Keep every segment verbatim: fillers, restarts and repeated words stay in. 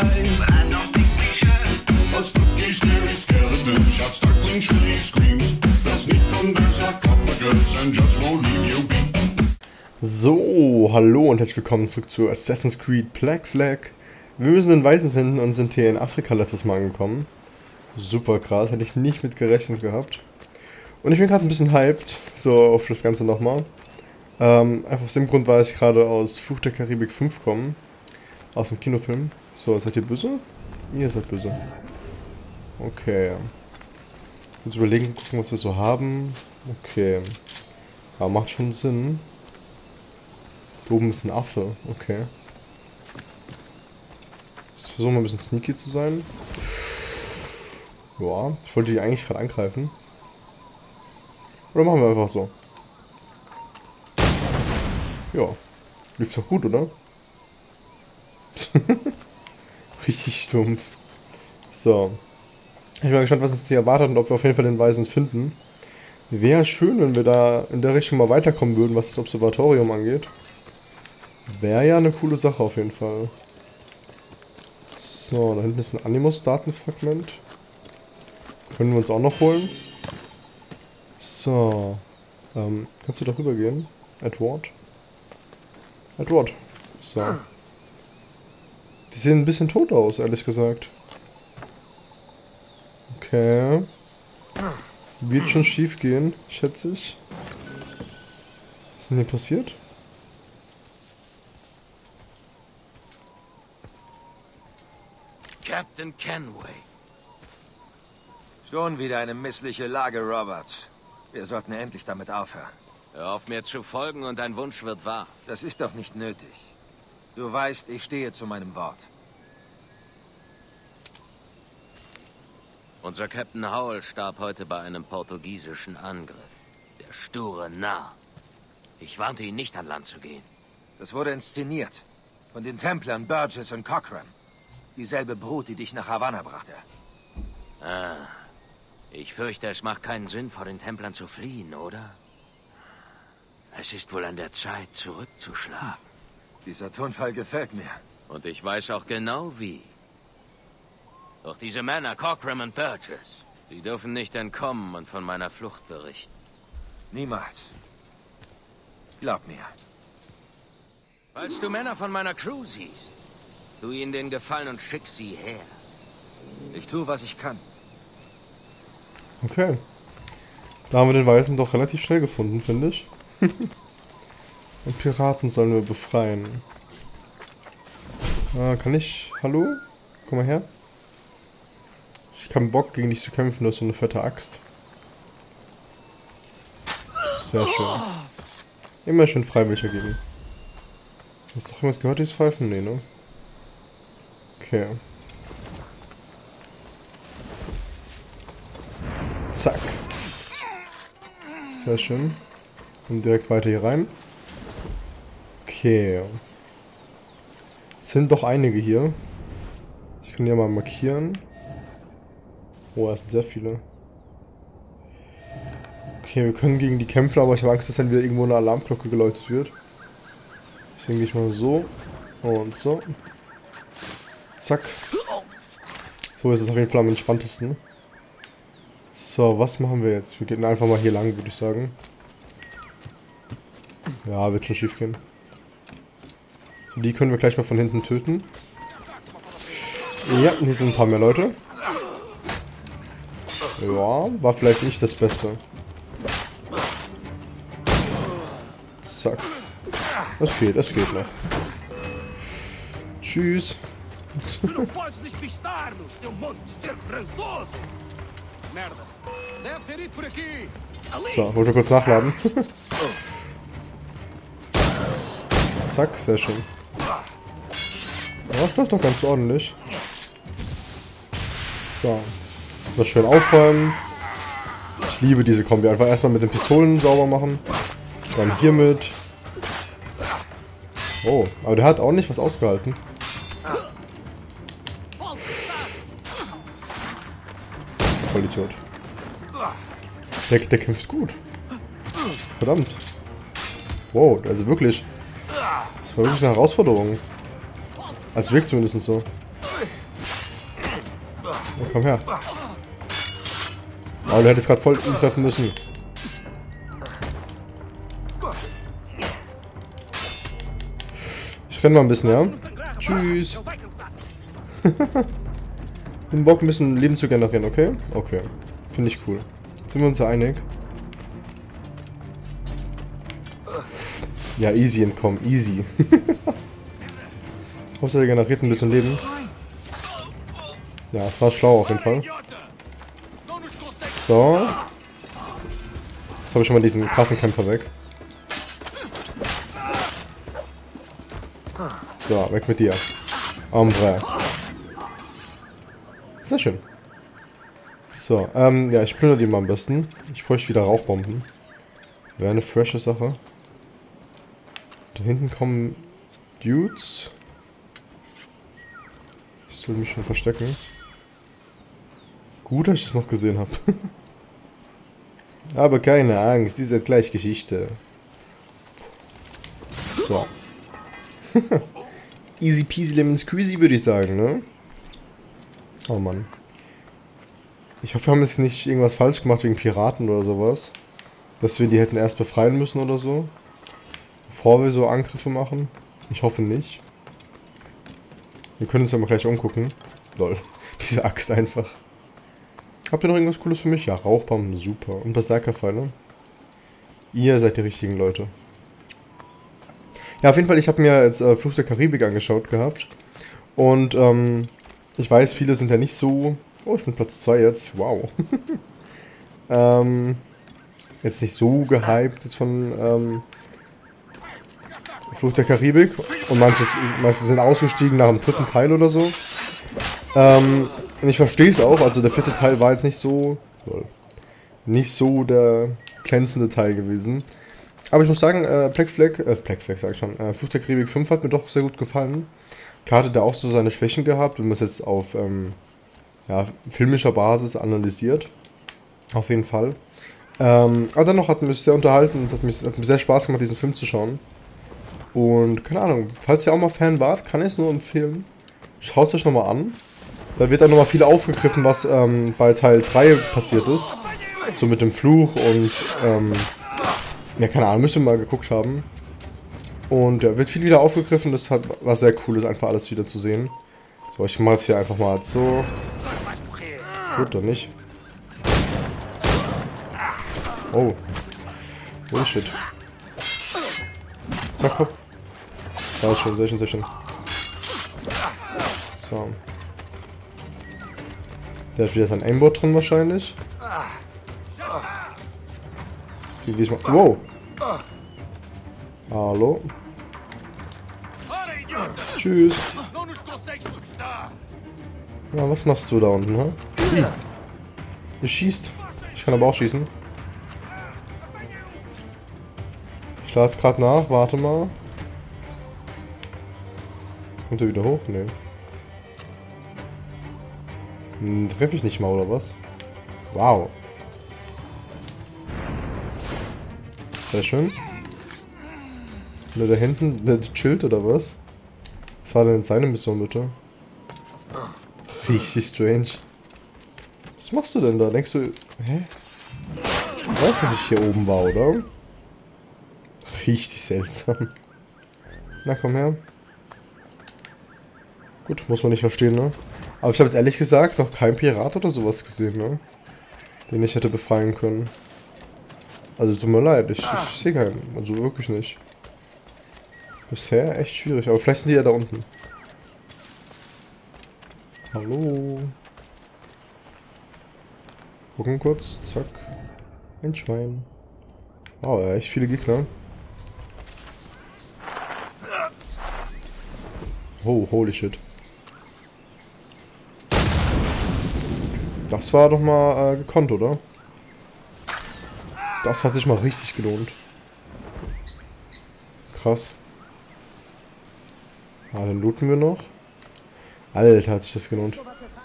eyes, but I don't think we should. A spooky, scary skeleton shouts, startling, shrilly screams. They'll sneak under sarcophagus and just won't leave you be. So, hallo und herzlich willkommen zurück zu Assassin's Creed Black Flag. Wir müssen den Weisen finden und sind hier in Afrika letztes Mal angekommen. Super krass, hätte ich nicht mit gerechnet gehabt. Und ich bin gerade ein bisschen hyped, so auf das Ganze nochmal. Ähm, einfach aus dem Grund, weil ich gerade aus Fluch der Karibik fünf komme. Aus dem Kinofilm. So, seid ihr böse? Ihr seid böse. Okay. Uns überlegen, gucken, was wir so haben. Okay. Aber macht schon Sinn. Da oben ist ein Affe, okay. Ich versuche mal ein bisschen sneaky zu sein. Ja, ich wollte die eigentlich gerade angreifen. Oder machen wir einfach so? Ja, lief doch gut, oder? Richtig stumpf. So. Ich bin mal gespannt, was uns hier erwartet und ob wir auf jeden Fall den Weisen finden. Wäre schön, wenn wir da in der Richtung mal weiterkommen würden, was das Observatorium angeht. Wäre ja eine coole Sache auf jeden Fall. So, da hinten ist ein Animus-Datenfragment. Können wir uns auch noch holen. So. Ähm, kannst du da rüber gehen? Edward? Edward. So. Die sehen ein bisschen tot aus, ehrlich gesagt. Okay. Wird schon schief gehen, schätze ich. Was ist denn hier passiert? Captain Kenway. Schon wieder eine missliche Lage, Roberts. Wir sollten endlich damit aufhören. Hör auf, mir zu folgen und dein Wunsch wird wahr. Das ist doch nicht nötig. Du weißt, ich stehe zu meinem Wort. Unser Captain Howell starb heute bei einem portugiesischen Angriff. Der sture Narr. Ich warnte ihn nicht, an Land zu gehen. Das wurde inszeniert. Von den Templern Burgess und Cochran. Dieselbe Brut, die dich nach Havanna brachte. Ah. Ich fürchte, es macht keinen Sinn, vor den Templern zu fliehen, oder? Es ist wohl an der Zeit, zurückzuschlagen. Dieser Tonfall gefällt mir. Und ich weiß auch genau, wie. Doch diese Männer, Cochran und Burgess, die dürfen nicht entkommen und von meiner Flucht berichten. Niemals. Glaub mir. Falls du Männer von meiner Crew siehst, tu ihnen den Gefallen und schick sie her. Ich tue, was ich kann. Okay. Da haben wir den Weisen doch relativ schnell gefunden, finde ich. Und Piraten sollen wir befreien. Ah, kann ich... Hallo? Komm mal her. Ich hab keinen Bock, gegen dich zu kämpfen, du hast so eine fette Axt. Sehr schön. Immer schön freiwillig ergeben. Hast du doch jemand gehört, dieses Pfeifen? Nee, ne? Okay. Zack. Sehr schön. Und direkt weiter hier rein. Okay. Es sind doch einige hier. Ich kann die ja mal markieren. Oh, es sind sehr viele. Okay, wir können gegen die kämpfen, aber ich habe Angst, dass dann wieder irgendwo eine Alarmglocke geläutet wird. Deswegen gehe ich mal so. Und so. Zack. So ist es auf jeden Fall am entspanntesten. So, was machen wir jetzt? Wir gehen einfach mal hier lang, würde ich sagen. Ja, wird schon schief gehen. So, die können wir gleich mal von hinten töten. Ja, hier sind ein paar mehr Leute. Ja, war vielleicht nicht das Beste. Zack. Das fehlt, das geht noch. Tschüss. So, wollte kurz nachladen. Zack, sehr schön. Ja, das läuft doch ganz ordentlich. So. Jetzt mal schön aufräumen. Ich liebe diese Kombi. Einfach erstmal mit den Pistolen sauber machen. Dann hiermit. Oh, aber der hat auch nicht was ausgehalten. Vollidiot. Der, der kämpft gut. Verdammt. Wow, also wirklich. Das war wirklich eine Herausforderung. Also wirkt zumindest so. Ja, komm her. Oh, du hättest gerade voll ihn treffen müssen. Ich renn mal ein bisschen, ja? Tschüss. Den Bock ein bisschen Leben zu generieren, okay? Okay. Finde ich cool. Sind wir uns da einig? Ja, easy entkommen. Easy. Hauptsache er generiert ein bisschen Leben. Ja, das war schlau auf jeden Fall. So. Jetzt habe ich schon mal diesen krassen Kämpfer weg. So, weg mit dir. Ombre. Sehr schön. So, ähm, ja, ich plündere die mal am besten. Ich bräuchte wieder Rauchbomben. Wäre eine frische Sache. Da hinten kommen Dudes. Ich soll mich schon verstecken. Gut, dass ich das noch gesehen habe. Aber keine Angst, diese gleich Geschichte. So. Easy peasy lemon squeezy, würde ich sagen, ne? Oh Mann. Ich hoffe, wir haben jetzt nicht irgendwas falsch gemacht wegen Piraten oder sowas. Dass wir die hätten erst befreien müssen oder so. Bevor wir so Angriffe machen. Ich hoffe nicht. Wir können uns ja mal gleich umgucken. Lol. Diese Axt einfach. Habt ihr noch irgendwas Cooles für mich? Ja, Rauchbomben, super. Und Berserkerpfeile. Ihr seid die richtigen Leute. Ja, auf jeden Fall, ich habe mir jetzt äh, Fluch der Karibik angeschaut gehabt. Und, ähm, ich weiß, viele sind ja nicht so... Oh, ich bin Platz zwei jetzt. Wow. ähm, jetzt nicht so gehypt jetzt von, ähm, Fluch der Karibik. Und manches, manche sind ausgestiegen nach dem dritten Teil oder so. Ähm, und ich verstehe es auch. Also der vierte Teil war jetzt nicht so... Nicht so der glänzende Teil gewesen. Aber ich muss sagen, äh, Black Flag, äh, Black Flag sag ich schon, äh, Fluch der Karibik fünf hat mir doch sehr gut gefallen. Klar hatte der auch so seine Schwächen gehabt, wenn man es jetzt auf, ähm, ja, filmischer Basis analysiert. Auf jeden Fall. Ähm, aber dennoch hat mich sehr unterhalten, es hat, mich, hat mir sehr Spaß gemacht, diesen Film zu schauen. Und, keine Ahnung, falls ihr auch mal Fan wart, kann ich es nur empfehlen. Schaut es euch nochmal an. Da wird dann nochmal viel aufgegriffen, was ähm, bei Teil drei passiert ist. So mit dem Fluch und, ähm, ja, keine Ahnung, müsst ihr mal geguckt haben. Und ja, wird viel wieder aufgegriffen, das hat was sehr cool ist, einfach alles wieder zu sehen. So, ich mache es hier einfach mal so. Gut, dann nicht. Oh. Holy shit. Zack, hopp. Das war schon, sehr schön, sehr schön. So. Der hat wieder sein Aimbot drin wahrscheinlich. Okay, diesmal. Wow. Hallo. Tschüss. Ja, was machst du da unten, hä? Hm. Ihr schießt. Ich kann aber auch schießen. Ich lade gerade nach, warte mal. Kommt er wieder hoch? Nee. Hm, treffe ich nicht mal, oder was? Wow. Sehr schön. Nur da hinten, der chillt oder was? Was war denn seine Mission, bitte? Richtig strange. Was machst du denn da? Denkst du... Hä? Du weißt, dass ich hier oben war, oder? Richtig seltsam. Na, komm her. Gut, muss man nicht verstehen, ne? Aber ich habe jetzt ehrlich gesagt noch keinen Pirat oder sowas gesehen, ne? Den ich hätte befreien können. Also tut mir leid, ich, ich sehe keinen. Also wirklich nicht. Bisher echt schwierig, aber vielleicht sind die ja da unten. Hallo. Gucken kurz, zack. Ein Schwein. Oh, ja, echt viele Gegner. Oh, holy shit. Das war doch mal äh, gekonnt, oder? Das hat sich mal richtig gelohnt. Krass. Ah, dann looten wir noch. Alter, hat sich das gelohnt.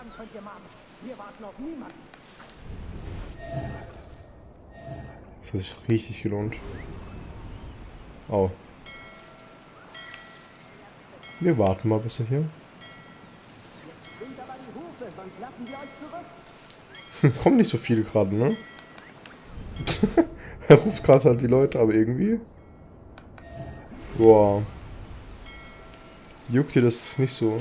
Das hat sich richtig gelohnt. Oh. Wir warten mal bis er hier. Kommen nicht so viele gerade, ne? Er ruft gerade halt die Leute, aber irgendwie... Boah. Juckt dir das nicht so?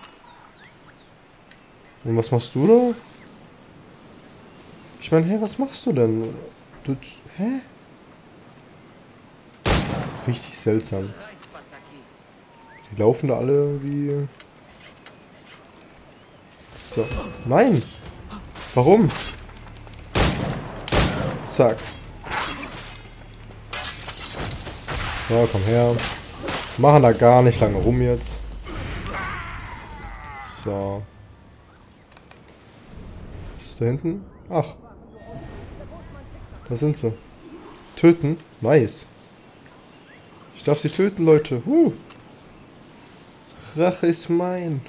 Und was machst du da? Ich meine, hä, was machst du denn? Du... Hä? Richtig seltsam. Die laufen da alle irgendwie... So. Nein! Warum? Zack. So, komm her. Machen da gar nicht lange rum jetzt. So. Was ist da hinten? Ach. Da sind sie. Töten? Nice. Ich darf sie töten, Leute. Huh. Rache ist mein.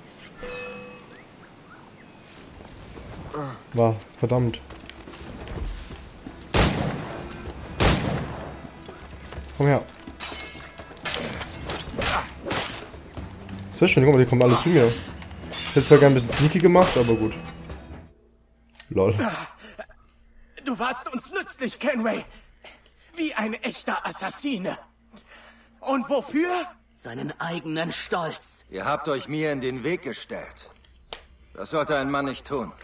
War, verdammt. Komm her. Sehr schön, guck mal, die kommen alle zu mir. Ich hätte zwar gerne ein bisschen sneaky gemacht, aber gut. Lol. Du warst uns nützlich, Kenway. Wie ein echter Assassine. Und wofür? Seinen eigenen Stolz. Ihr habt euch mir in den Weg gestellt. Das sollte ein Mann nicht tun.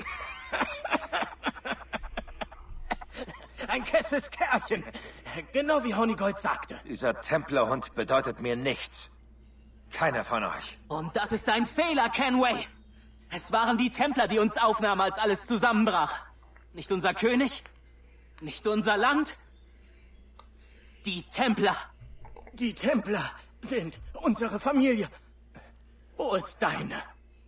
Ein kesses Kerlchen. Genau wie Honeygold sagte. Dieser Templerhund bedeutet mir nichts. Keiner von euch. Und das ist ein Fehler, Kenway. Es waren die Templer, die uns aufnahmen, als alles zusammenbrach. Nicht unser König, nicht unser Land. Die Templer. Die Templer sind unsere Familie. Wo ist deine?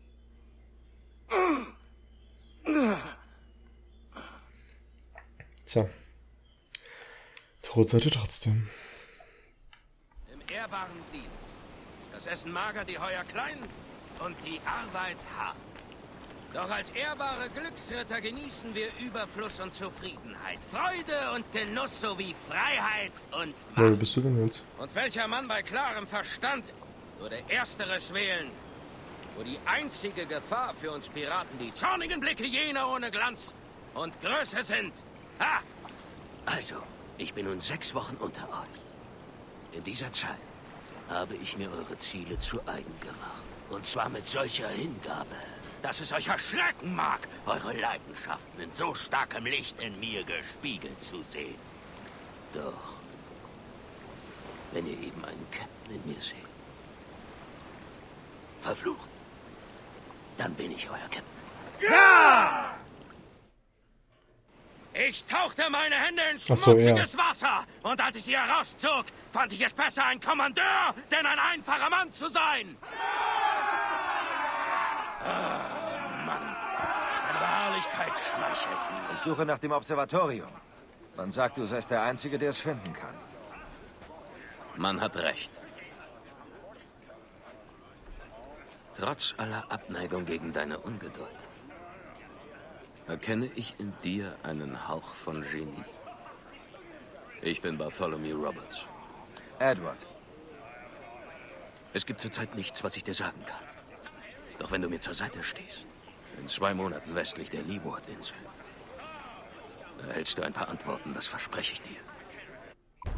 Tja. Tot seid ihr trotzdem. Im ehrbaren Dienst. Das Essen mager, die Heuer klein und die Arbeit hart. Doch als ehrbare Glücksritter genießen wir Überfluss und Zufriedenheit, Freude und Genuss sowie Freiheit und Macht. Ja, wo bist du denn jetzt? Und welcher Mann bei klarem Verstand würde Ersteres wählen, wo die einzige Gefahr für uns Piraten die zornigen Blicke jener ohne Glanz und Größe sind? Ha! Also, ich bin nun sechs Wochen unter euch. In dieser Zeit habe ich mir eure Ziele zu eigen gemacht. Und zwar mit solcher Hingabe, dass es euch erschrecken mag, eure Leidenschaften in so starkem Licht in mir gespiegelt zu sehen. Doch, wenn ihr eben einen Captain in mir seht, verflucht, dann bin ich euer Captain. Ja! Ich tauchte meine Hände in Ach so, schmutziges ja. Wasser und als ich sie herauszog, fand ich es besser, ein Kommandeur, denn ein einfacher Mann zu sein. Ah, Mann, meine Beharrlichkeit schmeichelt mir. Ich suche nach dem Observatorium. Man sagt, du seist der Einzige, der es finden kann. Man hat recht. Trotz aller Abneigung gegen deine Ungeduld erkenne ich in dir einen Hauch von Genie. Ich bin Bartholomew Roberts. Edward. Es gibt zurzeit nichts, was ich dir sagen kann. Doch wenn du mir zur Seite stehst, in zwei Monaten westlich der Leeward-Insel, erhältst du ein paar Antworten, das verspreche ich dir.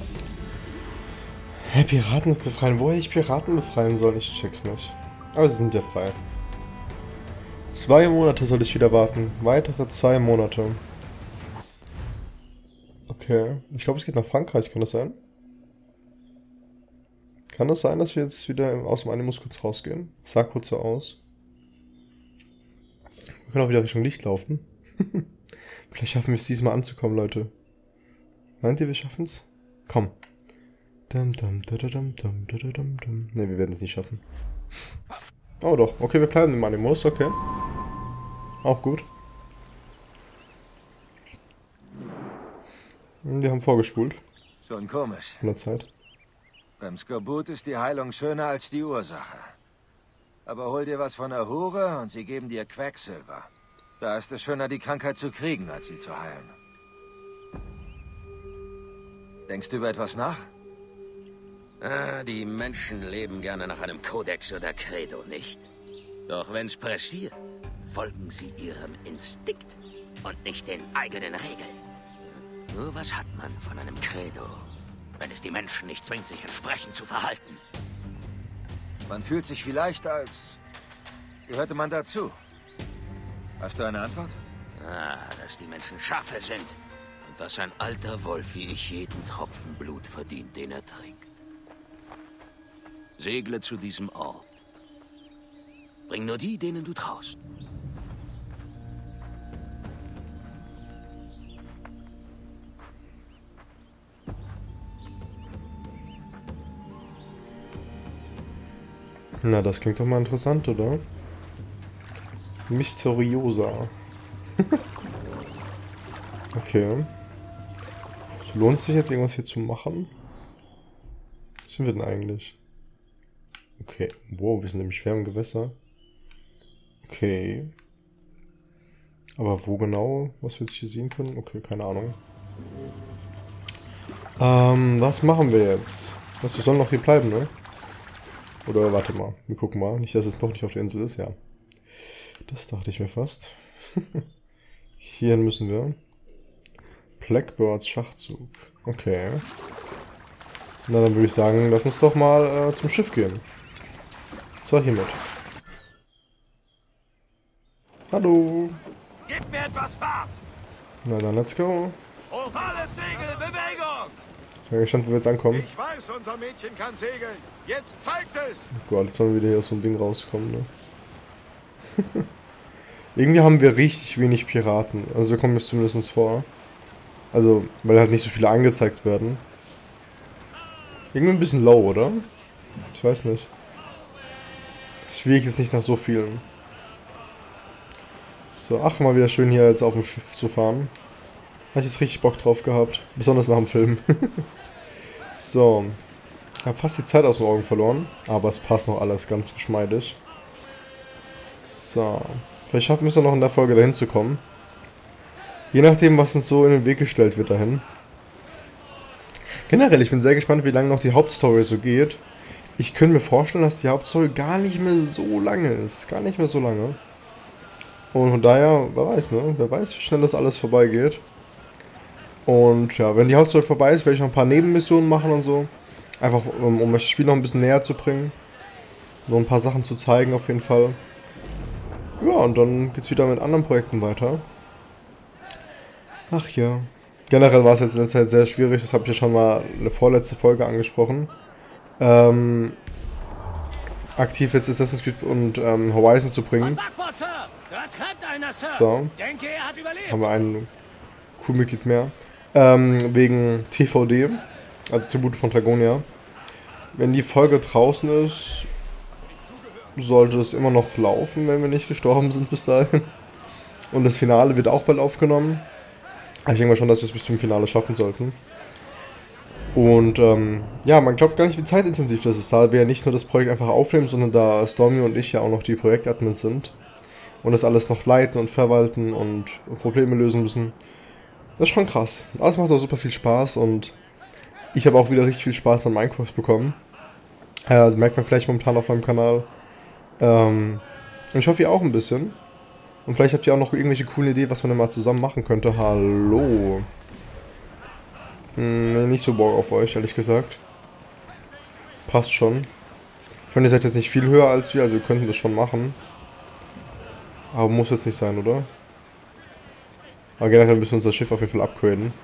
Hä, Piraten befreien? Woher ich Piraten befreien soll? Ich check's nicht. Aber sie sind ja frei. Zwei Monate soll ich wieder warten. Weitere zwei Monate. Okay. Ich glaube, es geht nach Frankreich. Kann das sein? Kann das sein, dass wir jetzt wieder aus dem Animus kurz rausgehen? Sah kurz so aus. Wir können auch wieder Richtung Licht laufen. Vielleicht schaffen wir es diesmal anzukommen, Leute. Meint ihr, wir schaffen es? Komm. Dum, dum, dum, dum, dum, dum, dum, dum. Ne, wir werden es nicht schaffen. Oh doch. Okay, wir bleiben im Animus. Okay. Auch gut. Wir haben vorgespult. Schon komisch. In der Zeit. Beim Skorbut ist die Heilung schöner als die Ursache. Aber hol dir was von der Hure und sie geben dir Quecksilber. Da ist es schöner, die Krankheit zu kriegen, als sie zu heilen. Denkst du über etwas nach? Ah, die Menschen leben gerne nach einem Kodex oder Credo, nicht? Doch wenn's pressiert, folgen sie ihrem Instinkt und nicht den eigenen Regeln. Nur was hat man von einem Credo, wenn es die Menschen nicht zwingt, sich entsprechend zu verhalten? Man fühlt sich vielleicht, als gehörte man dazu. Hast du eine Antwort? Ah, dass die Menschen Schafe sind und dass ein alter Wolf wie ich jeden Tropfen Blut verdient, den er trinkt. Segle zu diesem Ort. Bring nur die, denen du traust. Na, das klingt doch mal interessant, oder? Mysteriosa. Okay. So, lohnt es sich jetzt irgendwas hier zu machen? Wo sind wir denn eigentlich? Okay. Wow, wir sind im schweren Gewässer. Okay. Aber wo genau? Was wir jetzt hier sehen können? Okay, keine Ahnung. Ähm, was machen wir jetzt? Was, wir sollen noch hier bleiben, ne? Oder warte mal, wir gucken mal. Nicht, dass es doch nicht auf der Insel ist, ja. Das dachte ich mir fast. Hierhin müssen wir. Blackbirds Schachzug. Okay. Na, dann würde ich sagen, lass uns doch mal äh, zum Schiff gehen. So, hiermit. Hallo. Gib mir etwas Fahrt! Na dann, let's go. Ovales Segel, Bewegung! Ich bin gespannt, wo wir jetzt ankommen. Ich weiß, unser Mädchen kann segeln. Jetzt zeigt es! Oh Gott, jetzt sollen wir wieder hier aus so einem Ding rauskommen, ne? Irgendwie haben wir richtig wenig Piraten. Also wir kommen es zumindest vor. Also, weil halt nicht so viele angezeigt werden. Irgendwie ein bisschen low, oder? Ich weiß nicht. Es schwierig jetzt nicht nach so vielen. So, ach, mal wieder schön hier jetzt auf dem Schiff zu fahren. Habe ich jetzt richtig Bock drauf gehabt. Besonders nach dem Film. So. Ich habe fast die Zeit aus den Augen verloren. Aber es passt noch alles ganz geschmeidig. So. Vielleicht schaffen wir es ja noch in der Folge dahin zu kommen. Je nachdem, was uns so in den Weg gestellt wird dahin. Generell, ich bin sehr gespannt, wie lange noch die Hauptstory so geht. Ich könnte mir vorstellen, dass die Hauptstory gar nicht mehr so lange ist. Gar nicht mehr so lange. Und von daher, wer weiß, ne? Wer weiß, wie schnell das alles vorbeigeht. Und ja, wenn die Hauptstory vorbei ist, werde ich noch ein paar Nebenmissionen machen und so. Einfach, um, um das Spiel noch ein bisschen näher zu bringen. Nur ein paar Sachen zu zeigen, auf jeden Fall. Ja, und dann geht's wieder mit anderen Projekten weiter. Ach ja. Generell war es jetzt in letzter Zeit sehr schwierig, das habe ich ja schon mal eine vorletzte Folge angesprochen. Ähm, aktiv jetzt Assassin's Creed und ähm, Horizon zu bringen. So. Haben wir ein Crewmitglied mehr. Ähm, wegen T V D, also Tribute von Dragonia. Wenn die Folge draußen ist, sollte es immer noch laufen, wenn wir nicht gestorben sind bis dahin. Und das Finale wird auch bald aufgenommen. Ich denke mal schon, dass wir es bis zum Finale schaffen sollten. Und ähm, ja, man glaubt gar nicht, wie zeitintensiv das ist, da wir ja nicht nur das Projekt einfach aufnehmen, sondern da Stormy und ich ja auch noch die Projektadmins sind und das alles noch leiten und verwalten und Probleme lösen müssen. Das ist schon krass. Aber es macht auch super viel Spaß und ich habe auch wieder richtig viel Spaß an Minecraft bekommen. Also merkt man vielleicht momentan auf meinem Kanal. Ähm, und ich hoffe, ihr auch ein bisschen. Und vielleicht habt ihr auch noch irgendwelche coolen Ideen, was man denn mal zusammen machen könnte. Hallo. Hm, nee, nicht so Bock auf euch, ehrlich gesagt. Passt schon. Ich meine, ihr seid jetzt nicht viel höher als wir, also wir könnten das schon machen. Aber muss jetzt nicht sein, oder? Aber generell müssen wir unser Schiff auf jeden Fall upgraden.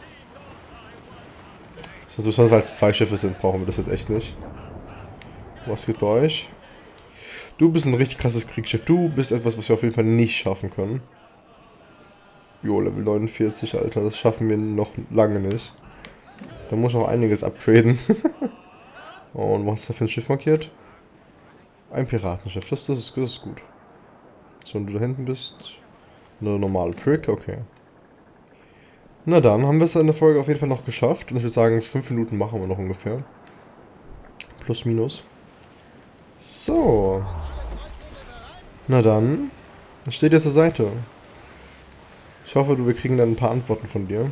So, besonders weil es zwei Schiffe sind, brauchen wir das jetzt echt nicht. Was geht bei euch? Du bist ein richtig krasses Kriegsschiff. Du bist etwas, was wir auf jeden Fall nicht schaffen können. Jo, Level neunundvierzig, Alter. Das schaffen wir noch lange nicht. Da muss ich noch einiges upgraden. Und was ist da für ein Schiff markiert? Ein Piratenschiff. Das, das, ist, das ist gut. So, und du da hinten bist eine normale Prick. Okay. Na dann, haben wir es in der Folge auf jeden Fall noch geschafft. Und ich würde sagen, fünf Minuten machen wir noch ungefähr. Plus, minus. So. Na dann. Das steht dir zur Seite. Ich hoffe, du, wir kriegen dann ein paar Antworten von dir.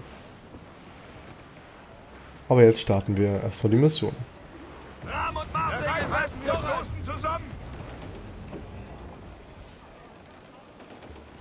Aber jetzt starten wir erstmal die Mission. Ram und Marseille fassen wir stoßen zusammen!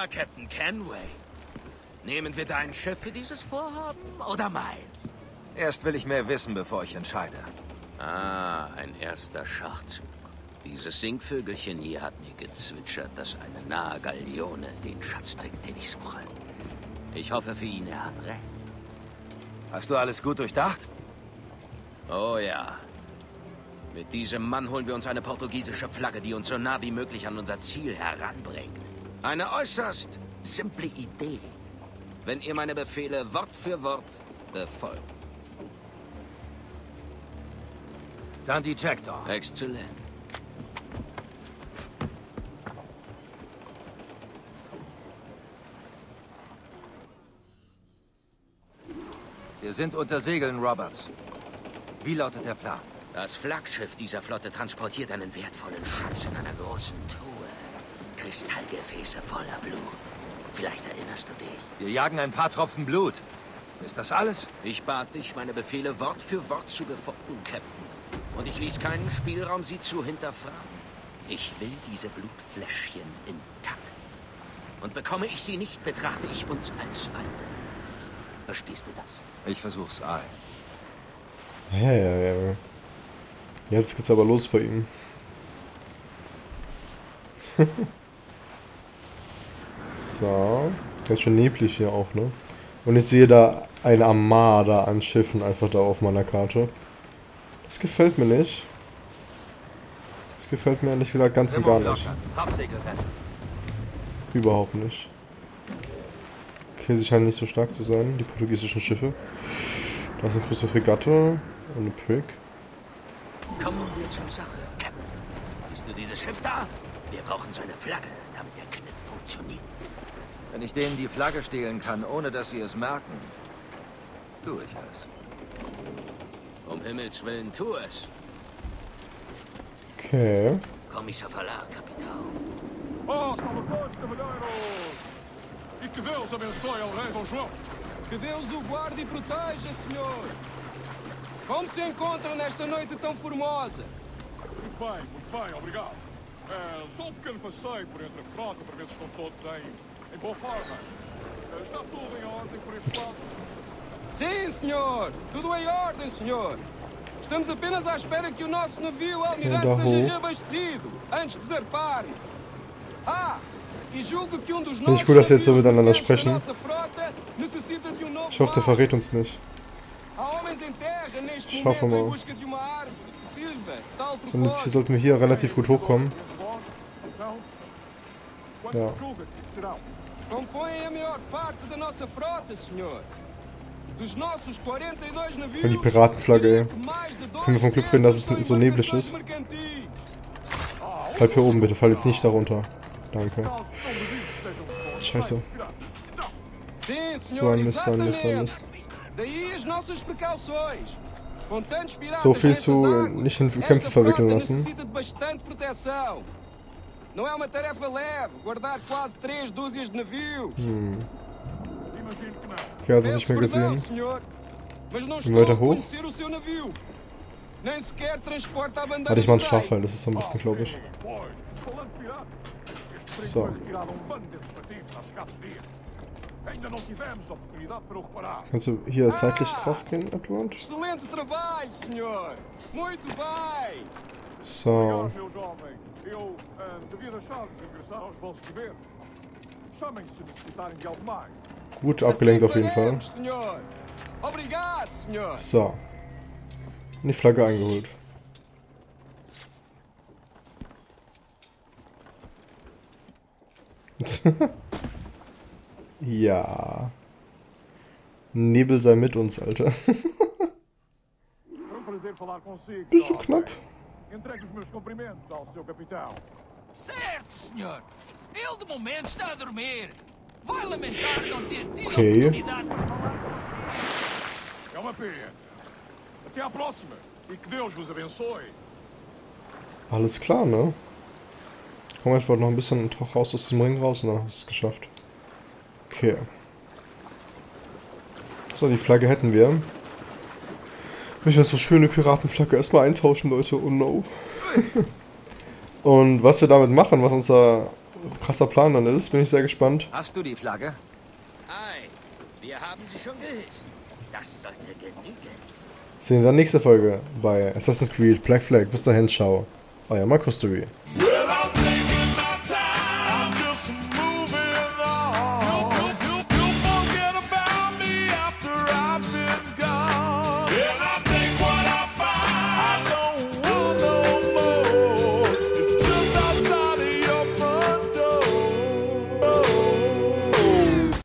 Na, Captain Kenway. Nehmen wir dein Schiff für dieses Vorhaben oder mein? Erst will ich mehr wissen, bevor ich entscheide. Ah, ein erster Schachzug. Dieses Singvögelchen hier hat mir gezwitschert, dass eine nahe Galeone den Schatz trägt, den ich suche. Ich hoffe für ihn, er hat recht. Hast du alles gut durchdacht? Oh ja. Mit diesem Mann holen wir uns eine portugiesische Flagge, die uns so nah wie möglich an unser Ziel heranbringt. Eine äußerst simple Idee, wenn ihr meine Befehle Wort für Wort befolgt. Dann die Jackdaw. Exzellent. Wir sind unter Segeln, Roberts. Wie lautet der Plan? Das Flaggschiff dieser Flotte transportiert einen wertvollen Schatz in einer großen Truhe. Kristallgefäße voller Blut. Vielleicht erinnerst du dich. Wir jagen ein paar Tropfen Blut. Ist das alles? Ich bat dich, meine Befehle Wort für Wort zu befolgen, Captain. Und ich ließ keinen Spielraum, sie zu hinterfragen. Ich will diese Blutfläschchen intakt. Und bekomme ich sie nicht, betrachte ich uns als Feinde. Verstehst du das? Ich versuch's, Al. Ja, ja, ja. Jetzt geht's aber los bei ihm. So. Ganz schön neblig hier auch, ne? Und ich sehe da eine Armada an Schiffen einfach da auf meiner Karte. Das gefällt mir nicht. Das gefällt mir ehrlich gesagt ganz und gar nicht. Überhaupt nicht. Okay, sie scheinen nicht so stark zu sein, die portugiesischen Schiffe. Da ist eine große Fregatte und eine Prick. Kommen wir zur Sache, Captain. Siehst du dieses Schiff da? Wir brauchen so eine Flagge, damit der Kniff funktioniert. Wenn ich denen die Flagge stehlen kann, ohne dass sie es merken, tue ich es. Um Himmels Willen, tu es. Okay. Kommissar Falar, Kapitän. Oh, salvações, cavalheiros! E que Deus abençoe ao rei Dom João. Que Deus o guarde e proteja, senhor. Como se encontra nesta noite tão formosa? Muito bem, muito bem, obrigado. É, só um pequeno passeio por entre a frota para ver se estão todos em, em boa forma. É, está tudo em ordem por este lado? Sim, senhor. Tudo em ordem, senhor. Estamos apenas à espera que o nosso navio almirante Da seja hoch. reabastecido antes de zarpar. Ah, e julgo que um dos Finde ich nossos gut, dass sie jetzt so navios miteinander documentos da sprechen. nossa frota necessita de um novo Ich hoffe, der barco. verrät uns nicht. Há homens em terra neste Schaffen momento wir. em busca de uma árvore que sirva tal So, und jetzt hier propósito. sollten wir hier relativ gut hochkommen. Então, quantos Ja. julga que serão? Compõem a maior parte da nossa frota, senhor. Dos nossos quarenta e dois navios, Und die Piratenflagge, ey. diria que mais de dois Können wir vom Glück reden, dass es terços so são neblig embarcações ist? mercantis. Bleib hier oben bitte, fall jetzt nicht darunter. Danke. Caso não duvido que sejam bons. Scheiße. Sim, So senhor, ein Mist, so ein Mist, so ein exatamente. Mist. Daí as nossas precauções. Com tantos piratas So viel nessas zu águas, nicht in esta Kämpfe verwickeln frota lassen. necessita de bastante proteção. Não é uma tarefa leve guardar quase três dúzias de navios. Hm. Imagino que não. Okay, hat er sich Peço mehr perdão, gesehen. senhor, mas não Gehen estou wir a weiter hoch? conhecer o seu navio. Nem sequer transporta a bandeira Warte, ich mach einen do rei. Straffall, das ist am besten, glaube ich. Pois, falando de piratas, estes So. perigosos tiraram um bando desses partidos há escassos dias. Ainda não tivemos oportunidade para o reparar. Kannst du hier seitlich drauf gehen, Edward? Excelente trabalho, senhor. Muito bem. So. Obrigado, meu jovem. Eu ah, devia deixar-vos ingressar aos vossos governos. Chamem-se se necessitarem de algo mais. Gut abgelenkt auf Assim jeden Fall. faremos, senhor. Obrigado, senhor. So. Und die Flagge eingeholt. Ja. Nebel sei mit uns, Alter. Foi um prazer falar consigo. Bist du jovem. knapp? Entregue os meus cumprimentos ao seu capitão. Certo, senhor. Ele de momento está a dormir. Vai lamentar não ter tido Ok. a oportunidade. É uma pena. Até à próxima. E que Deus vos abençoe. Alles klar, ne? Komm einfach noch ein bisschen raus aus diesem Ring raus und dann hast du es geschafft. Okay. So, die Flagge hätten wir. Ich will so schöne Piratenflagge erstmal eintauschen, Leute. Oh no. Und was wir damit machen, was unser krasser Plan dann ist. Bin ich sehr gespannt. Hast du die Flagge? Ei, wir haben sie schon gehisst. Das sollte genügen. Sehen wir dann nächste Folge bei Assassin's Creed Black Flag. Bis dahin, ciao. Euer Markus Story.